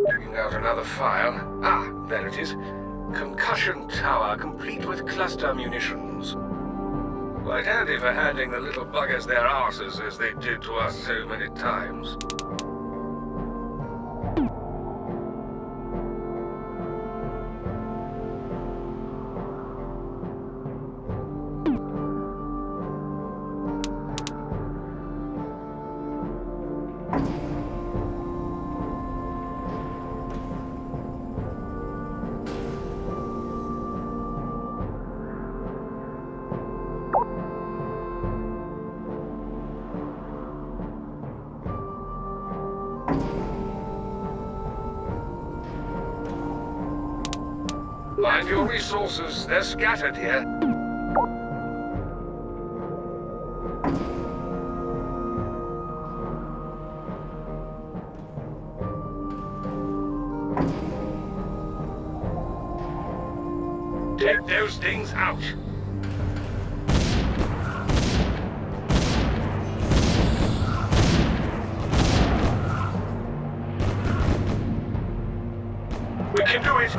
Bringing out another file. Ah, there it is. Concussion tower, complete with cluster munitions. Quite handy for handing the little buggers their asses as they did to us so many times. Mind your resources, they're scattered here. Take those things out. We can do it.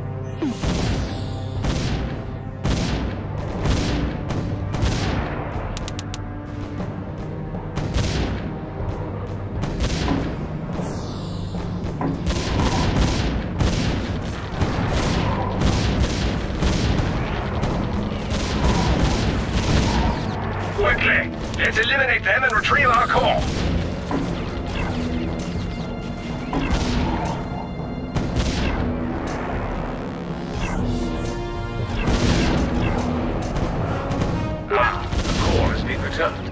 Quickly! Let's eliminate them and retrieve our core! Ah, the core has been returned.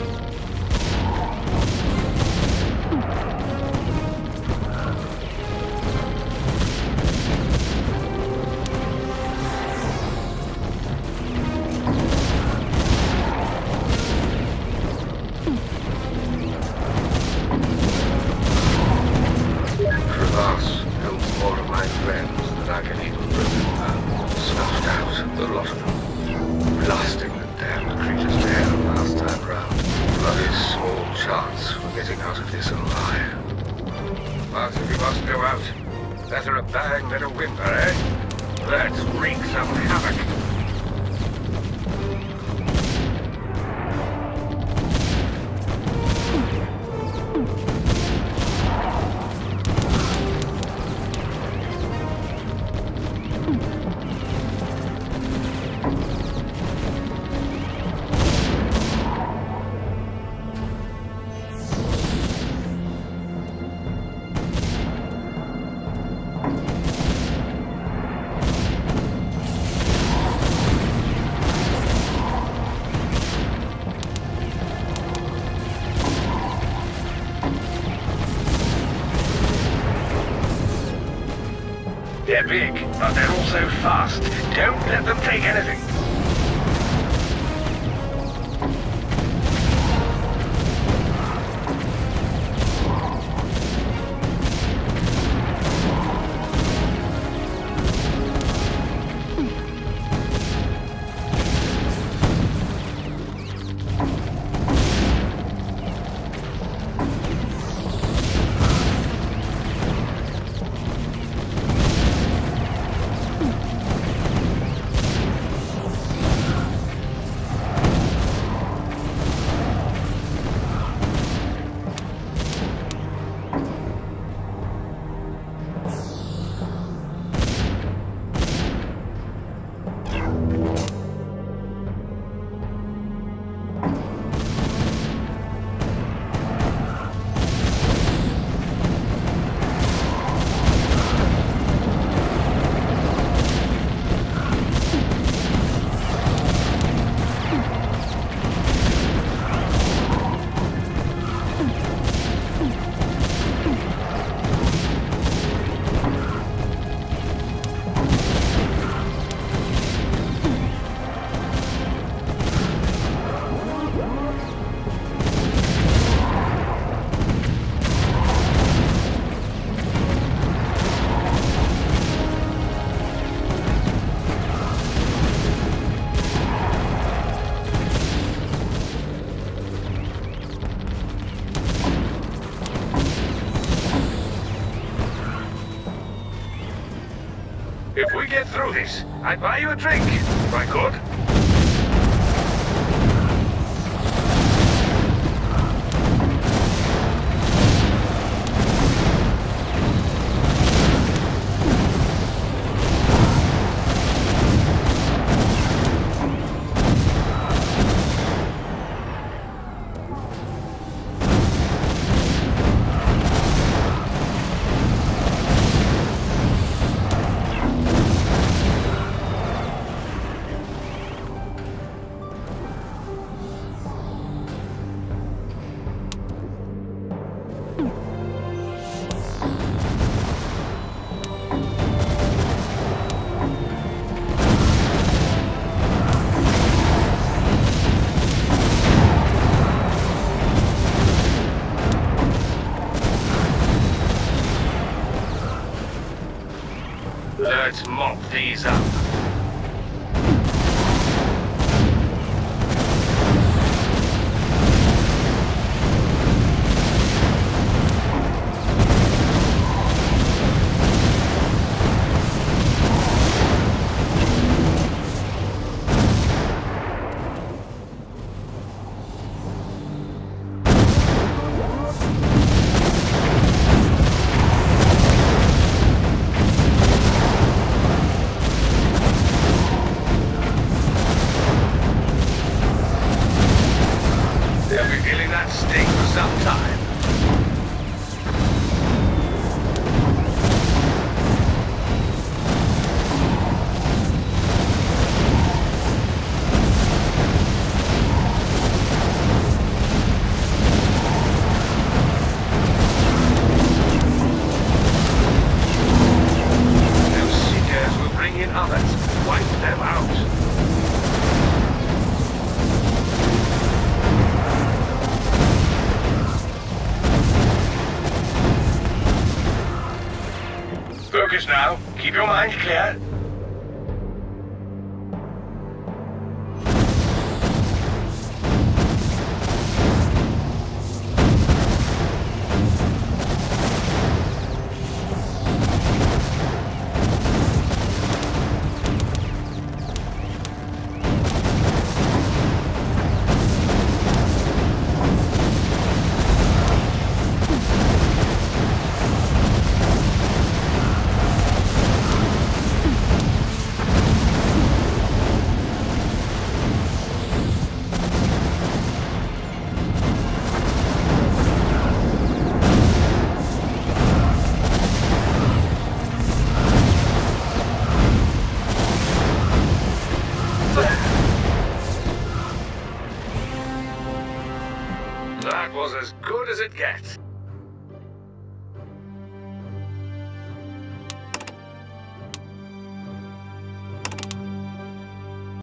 The lot of them. Blasting the damned creature's tail last time round. Bloody small chance for getting out of this alive. But if we must go out, better a bang than a whimper, eh? Let's wreak some havoc. They're big, but they're also fast. Don't let them take anything. we get through this, I'd buy you a drink, if I could. Let's mop these up. They'll be feeling that sting for some time. Those seekers will bring in others. Wipe them out. Focus now. Keep your mind clear. That was as good as it gets.